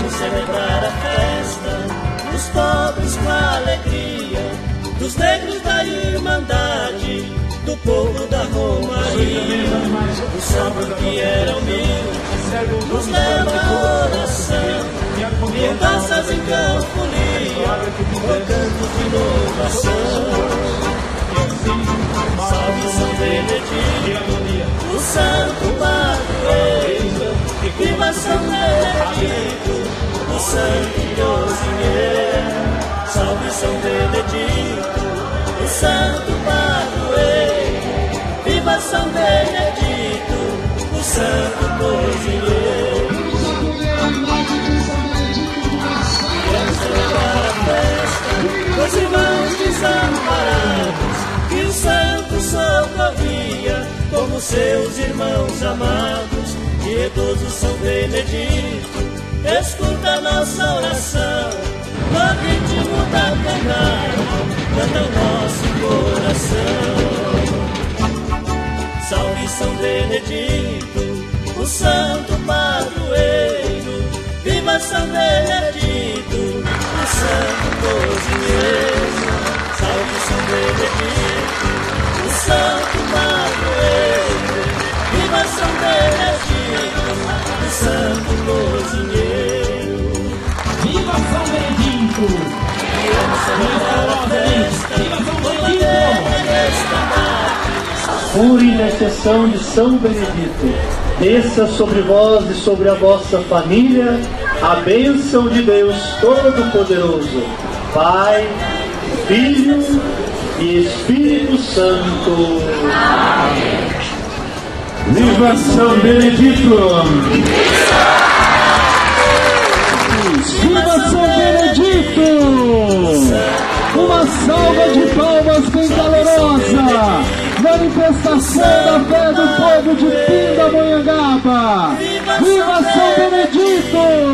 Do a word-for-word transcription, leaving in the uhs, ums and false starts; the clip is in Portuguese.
Viemos celebrar a festa dos pobres com a alegria, dos negros da Irmandade, do povo da Romaria. O santo que era humilde nos leva à oração, e em taças em canfonia, por cantos de louvação. Salve São Benedito, o santo padroeiro, viva São Benedito, o santo cozinheiro. Salve São Benedito, o santo padroeiro, viva São Benedito, o santo cozinheiro. Viemos celebrar a festa dos irmãos desamparados, que o santo socorria como seus irmãos amados. Piedoso São Benedito, escuta nossa oração, no ritmo da pegada canta o nosso coração. Salve São Benedito, o santo padroeiro, viva São Benedito, o santo cozinheiro. Salve São Benedito, o santo padroeiro, viva São Benedito, o santo cozinheiro. Viva São Benedito! Viemos celebrar a festa, viva São com bandeira desta. Por intercessão de São Benedito, desça sobre vós e sobre a vossa família a bênção de Deus Todo-Poderoso, Pai, Filho e Espírito Santo. Amém. Viva São Benedito! Viva São Benedito! Uma salva de palmas bem calorosa! Manifestação da fé do povo de Pindamonhangaba! Viva São Benedito!